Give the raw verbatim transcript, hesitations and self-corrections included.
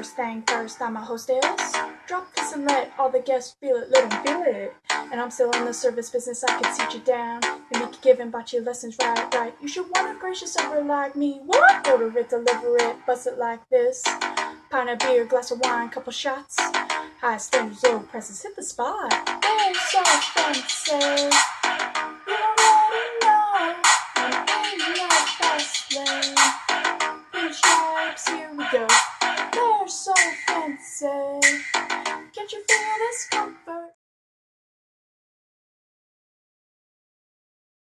First thing first, I'm a hostess. Drop this and let all the guests feel it, let them feel it. And I'm still in the service business, I can sit you down and make you giving about your lessons right, right. You should want a gracious server like me. What? Order it, deliver it, bust it like this. Pint of beer, glass of wine, couple shots. High standards, low prices, hit the spot. Oh, so fancy.